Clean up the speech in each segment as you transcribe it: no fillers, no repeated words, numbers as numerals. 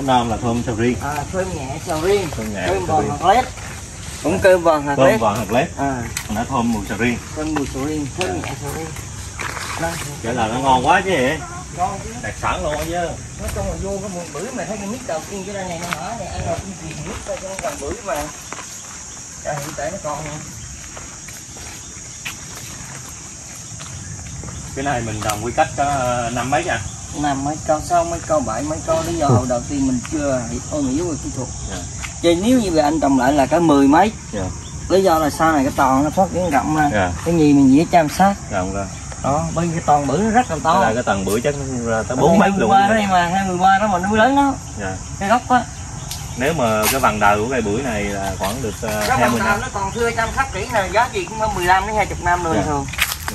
nam là thơm sầu riêng. Thơm nhẹ sầu riêng. Thơm bò hạt lép. Cũng cơm bò hạt lép. Thơm bò hạt lép. Nó thơm mùi sầu riêng. Thơm mùi sầu riêng, thơm nhẹ sầu riêng. Vậy là nó ngon quá chứ vậy. Ngon chứ. Đặc sản luôn chứ. Nói chung là vô cái mùi bưởi mà thấy cái mít đầu tiên cái đây này nó hở này ăn là cũng gì mít ra cho nó gần bưởi mà. Hiện tại nó còn nè. Cái này mình trồng quy cách có năm mấy nha. Năm mấy câu, 6 mấy câu, 7 mấy câu, lý do hồi đầu tiên mình chưa ôn hiểu về kỹ thuật. Vậy nếu như vậy anh trồng lại là cả 10 mấy. Lý do là sau này cái toàn nó phát triển rộng ra. Cái gì mình dễ chăm sát. Rộng ra. Đó, bởi vì cái toàn bưởi nó rất là to. Cái tầng bưởi chắc ra tới 4 mét luôn. Đây mà 23 đó mà nó lớn đó. Cái gốc á. Nếu mà cái vàng đời của cây bưởi này là khoảng được 20 năm. Nó còn thưa chăm sóc kỹ là giá trị cũng 15 đến 20 năm rồi thường.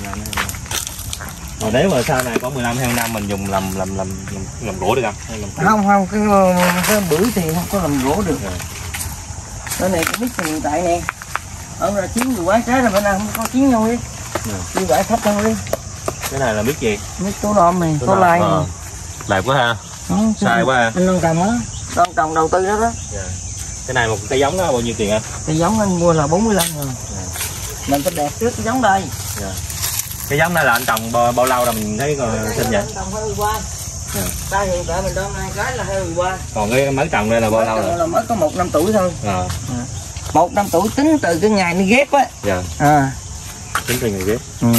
Mà nếu mà sau này có 15-20 năm mình dùng làm gỗ được không? Không, cái bưởi thì không có làm gỗ được. Cái này cái mít hiện tại nè. Ông là chín người quái trái là bên nào không có chín nhau đi. Đi quải khách đâu đi. Cái này là mít gì? Mít tố đom này, tố lai này. Đẹp quá ha. Sai quá ha. Anh đang trồng đó. Đang trồng đầu tư đó đó. Cái này một cây giống đó bao nhiêu tiền anh? Cây giống anh mua là 45 rồi. Mình phải đẹp trước cái giống đây. Cái giống này là anh trồng bao lâu rồi mình thấy xinh vậy? Anh trồng 2 qua. Đây hiện tại mình đón 2 cái là 2 qua. Còn cái mới trồng đây là bao lâu rồi? Là mới có 1 năm tuổi thôi. 1 năm tuổi tính từ cái ngày nó ghép á. Tính từ ngày ghép.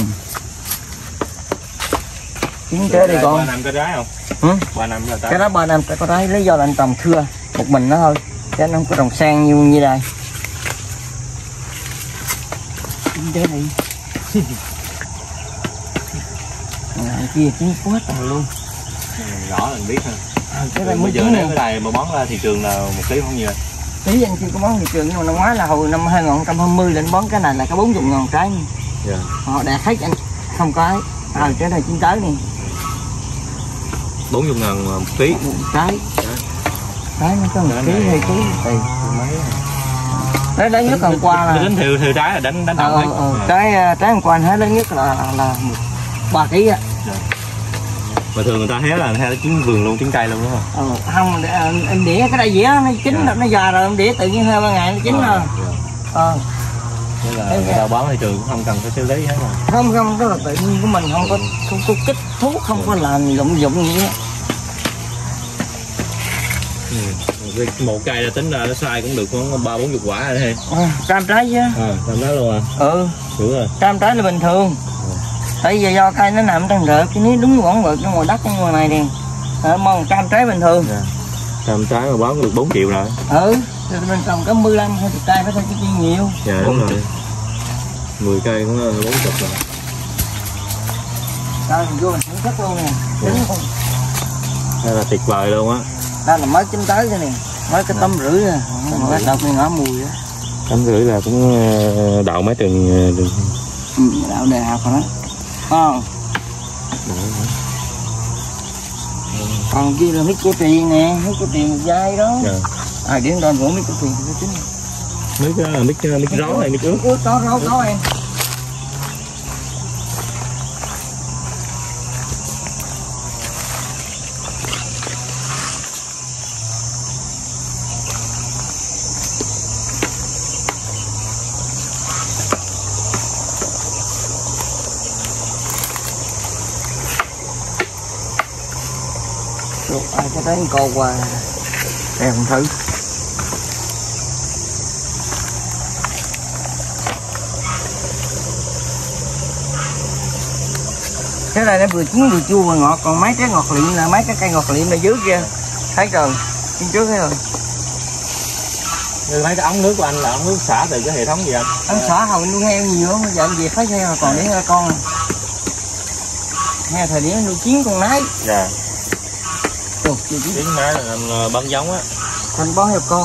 Chính cái đây con. 3 năm cái trái không? 3 năm là trái. Cái đó 3 năm cái có trái, lý do là anh trồng thưa một mình nó thôi. Chứ anh không có trồng sang như đây. Chính cái này. Kia chín quá trời luôn. Rõ là mình biết ha. Cái này bây giờ nếu cái này mà bón ra thị trường là 1 ký không nhiều. Tí anh chưa có bón thị trường, nhưng mà năm ngoái là hồi năm 2020 lên bón cái này là có 40.000 trái. Họ đạt hết anh không có ấy. Cái này chín tới nè. 40.000 1 ký. Trái. Trái nó có 1 ký 2 ký tùy. Đấy lớn nhất hôm qua là tính theo trái là đánh đồng trái hôm qua anh thấy lớn nhất là 3 kg á. Mà thường người ta hé là hé trứng vườn luôn, trứng cây luôn đúng không? Không, em đĩa cái đây dĩa nó chín nó già rồi, em đĩa tự nhiên 2-3 ngày nó chín rồi. Nên là người ta bán thị trường cũng không cần phải xử lý hết rồi. Không, đó là tự nhiên của mình, không có kích thuốc, không có làm dụng gì hết. Một cây là tính ra nó sai cũng được khoảng 30-40 quả rồi đây. Cam trái chứ. Cam trái luôn à? Đúng rồi. Cam trái là bình thường. Tại vì do cây nó nằm trong rợp, cái ní đúng quẩn vợt trong ngoài đất trong ngoài này nè. Mong cam trái bình thường. Cam trái mà bán được 4 triệu rồi. Rồi mình trồng có 15-20 cây phải thôi chứ chi nhiều. Dạ đúng rồi. 10 cây cũng 40 rồi. Đây mình vô mình sản xuất luôn nè. Đây là tuyệt vời luôn á. Đây là mới chín tới rồi nè. Mới cái tấm rưỡi rồi. Cái đợt này ngỏ mùi á. Tấm rưỡi là cũng đậu mấy trường. Đậu đại học rồi đó. Còn kia là mít của tiền nè, mít của tiền một dây đó. Điểm đoàn của mít của tiền thì chính. Mít đó là mít ró này, mít ướt. Có em. Cái đấy cô qua em thử. Cái này nó vừa chín vừa chua vừa ngọt, còn mấy cái ngọt liệm là mấy cái cây ngọt liệm ở dưới kia thấy rồi, bên trước thấy rồi. Mấy cái ống nước của anh là ống nước xả từ cái hệ thống gì anh? Anh xả hồi nuôi heo nhiều lắm, giờ anh về thấy heo còn để con. Heo thời điểm nuôi 9 con nái. Tiếng nái là anh bắn giống á. Anh bó heo con.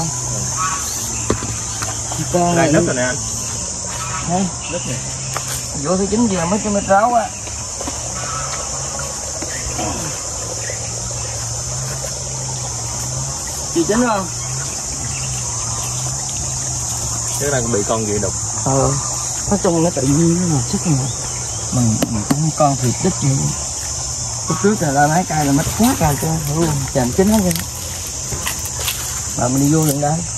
Con đây nứt rồi nè anh. Nứt nè. Vô thứ 9 giờ mấy cái mít ráo á. Chị chín không? Cái này cũng bị con gì đục. Nói chung nó tự nhiên nó sức mà. Mình cũng con thịt đứt vậy. Lúc trước là mấy cây là mất quá trời chứ, chạm chín hết. mà mình đi vô liền đây.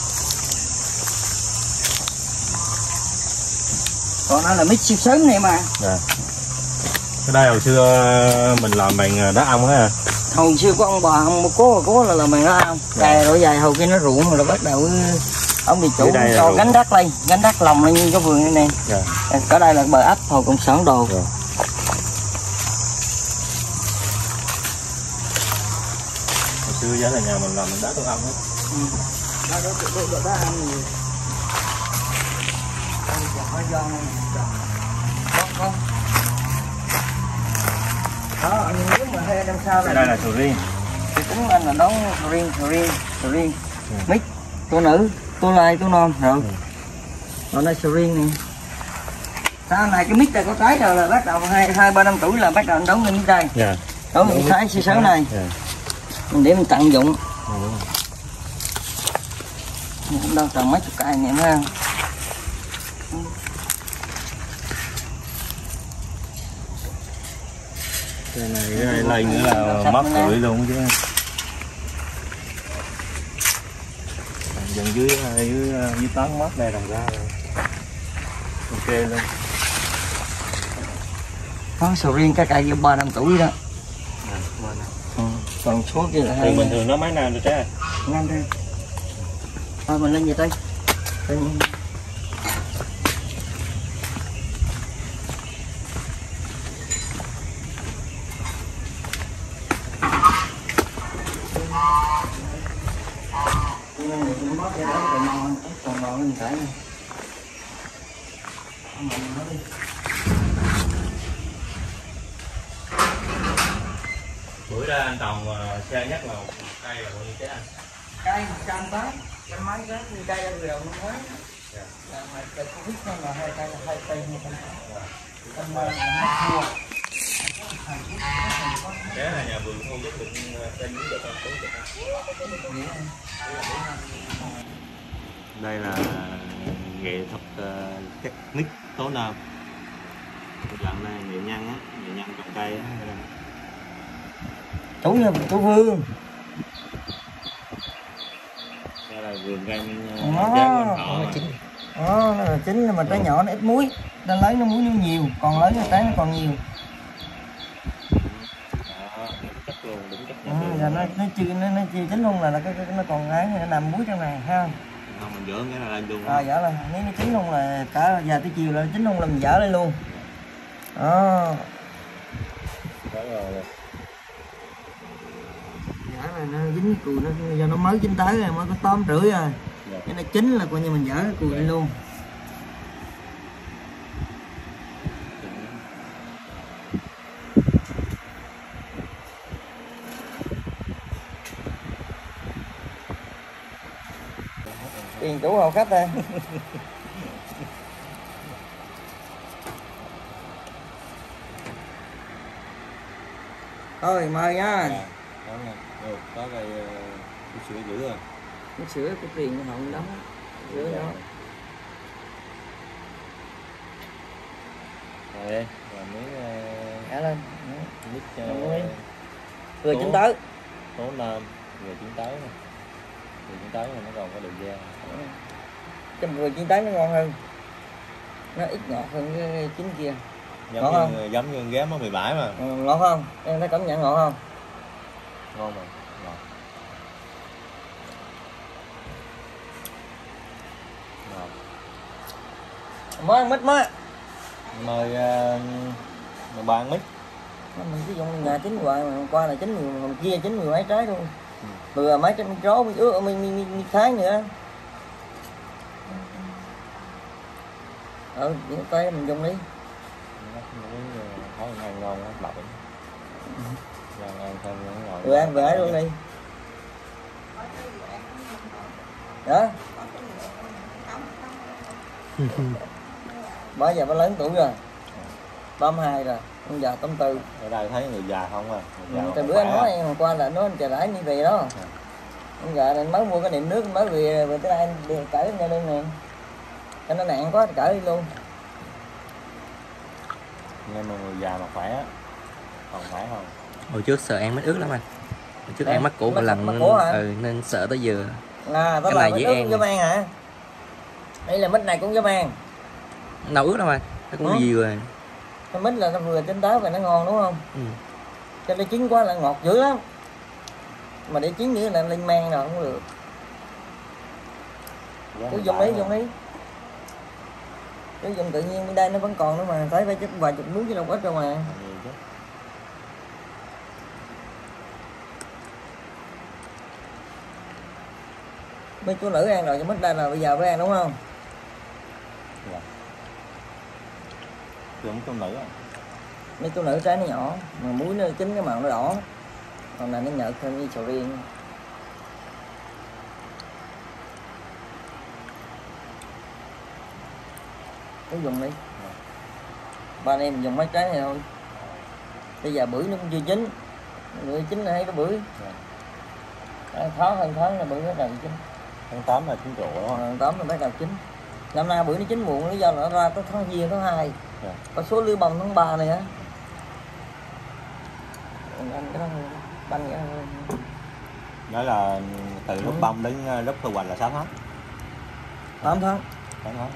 Còn nó là mít siêu sớm này mà. Dạ. Cái đây hồi xưa mình làm bằng đá ong á. Hồi xưa có ông bà ông cố là làm bằng đá ong. Cày rồi dài hồi kia nó ruộng rồi bắt đầu ông bị chủ cho gánh đất lên, gánh đất lòng lên như cái vườn này nè. Dạ. Ở đây là bờ ấp hồi cộng sản đồ. Dạ. Hồi xưa giá là nhà mình làm bằng đá tổ ong á. Đá ong nhiều. Con. Đó, nếu mà hay năm sau đây là sầu riêng. thì cũng anh là đón sầu riêng, mít, tô nữ, tô lai, tô non rồi. Còn đây sầu riêng này. Sau này cái mít này có trái rồi là bắt đầu 2-3 năm tuổi là bắt đầu anh đóng lên mít đây. Dạ. Đóng những trái siêu sớm này. Dạ. Mình để mình tận dụng. Dạ, đúng rồi. Mình cũng đâu trồng mấy chục cây này nữa. Cái này lên nữa là mất tuổi luôn chứ. Dần dưới tán mất đây đồng ra rồi. Ok luôn. Có sầu riêng cái cây 3 năm tuổi đó. Còn số kia là Thì bình thường nó mấy năm rồi trái? Năm đây. Thôi mình lên về đây. Bữa ra anh Tòng xe nhắc là một cây là bao nhiêu trái anh? Cây 100 cái mấy cái cây ăn rượu nó mới. Là mà cây Covid là 2 cây là 2 cây như thế này. Tâm là 2 thua. Cái là nhà vườn thu giúp được trên những được đây là nghệ thuật cắt mít tố nam. Lần này nghệ nhân á, nghệ nhân trồng cây á. Chú Vương. Đây là vườn gan chính. Nó là chính mà trái nhỏ nó ít muối, trái lớn nó muối nó nhiều, còn lớn trái nó còn nhiều. Giờ nó chưa chín luôn là nó còn ấy nó nằm muối trong này ha. Không mình dỡ cái này lên luôn. Dỡ lên, nếu nó chín luôn là cả giờ tới chiều là chín luôn là mình dỡ lên luôn. Đó. Đó rồi. Dỡ là nó dính cùi nó giờ nó mới chín tới rồi mới có tóm rưỡi rồi. Cái nó chín là coi như mình dỡ cái cùi lên luôn. Tiền chủ hầu khách đây. Thôi mời nha. Có cây sữa dữ rồi. Cái sữa cái tiền của họ đóng sữa đó. Rồi miếng Thả lên. mít Vừa chín tới. tố nam vừa chín tới nè. Vừa chín tới mà nó còn có độ da. Trong vừa chín tới nó ngon hơn. Nó ít ngọt hơn cái chín kia. Giống như ghém ở 17 mà. Ngọt không? Em thấy cảm nhận ngọt không? Ngon mà. Ngọt. Mới ăn mít mới. Mời bà ăn mít. Mình sử dụng nhà chín hoài mà hôm qua là chín nhiều, hôm kia chín mười mấy trái luôn. Vừa mấy trái rố mình ướt mình thái nữa. Những cái mình dùng đi. Thấy ngon ngon lắm lọc. Ngon thêm ngồi. Vừa ăn về luôn đi. Đó. Bây giờ nó lớn tuổi rồi. 32 rồi, bây giờ 84. Ở đây thấy người già không à. Từ bữa anh nói hôm qua là nó chờ đãi như vậy đó. Bây giờ anh mới mua cái niệm nước mới về tới đây anh cởi ra luôn nè. Cho nó nặng quá thì cởi đi luôn. Nhưng mà người già mà khỏe á. Còn khỏe không? Hồi trước sợ ăn mít ướt lắm anh. Hồi trước ăn mắc cổ một lần nên sợ tới giờ. À, cái này dễ ăn gió mang hả? Đây là mít này cũng gió mang. Đâu ướt đâu anh, nó cũng gì rồi. Cái mít là nó vừa chín táo và nó ngon đúng không? Ừ. Cho nó chín quá là ngọt dữ lắm. Mà để chín nữa là lên men rồi không được. Cứ dùng đi. Cứ dùng tự nhiên bên đây nó vẫn còn nữa mà, thấy phải chút vài chục muỗng chứ đâu có ít đâu mà. Mấy chú nữ ăn rồi cho mít đây là bây giờ phải ăn đúng không? Dạ. Giống chú nữ. Mấy chú nữ trái nó nhỏ, mà muối nó chín cái màu nó đỏ. Còn này nó nhợt thêm như sầu riêng. Cứ dùng đi. Ba anh em mình dùng mấy trái này thôi. Bây giờ bưởi nó cũng chưa chín. Bưởi chín là thấy cái bưởi. Hơn tháng là bưởi nó đầu chín. Tháng 8 là chín rộ đó. Tháng 8 là bắt đầu chín. Năm nay bưởi nó chín muộn, lý do là nó ra tới tháng Giêng tháng 2. Có số lưới bông tháng 3 này á. Anh cái đó banh cái Nói là từ lúc bông đến lúc thu hoạch là 6 tháng. 8 tháng. 8 tháng.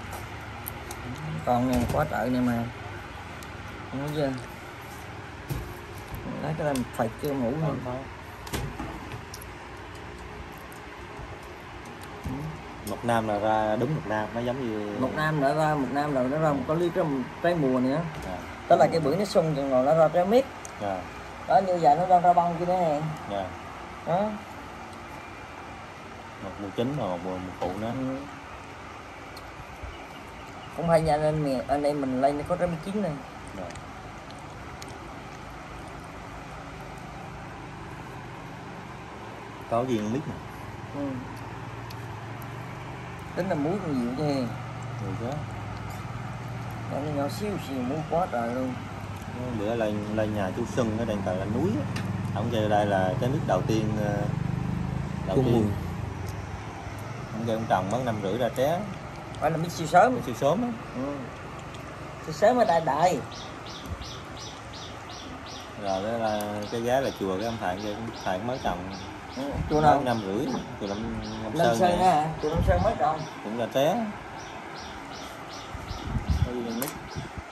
Còn này quá trời này mà. Không có chưa? Lấy cái này phải chưa ngủ hơn thôi. Một năm là ra đúng một năm, nó giống như một năm đã ra, một năm rồi nó ra một có ly trái mùa nữa. Đó là cái bưởi nó sung chừng rồi nó ra trái mít. Đó như vậy nó ra bông kia nè. Đó. Một mùa chính rồi một phụ nữa. Cũng hay nha anh em mình lên có trái mít chín này. Có viên mít nè. Tính là muối còn nhiều chứ. Nhiều chứ. Nó nhỏ xíu muối quá trời luôn. Bữa lên nhà chú Xuân ở đây gọi là núi. Ông kêu đây là cái nước đầu tiên ông kêu ông trồng mất 5 rưỡi ra té. Phải là mít siêu sớm. Siêu sớm á. Siêu sớm ở đại. Rồi đó là cái giá là chùa cái ông Thạng mới trồng. Chùa nào? 5 rưỡi. Chùa Lâm Sơn á hả? Chùa Lâm Sơn mới trồng. Cũng là té. Có viên mít.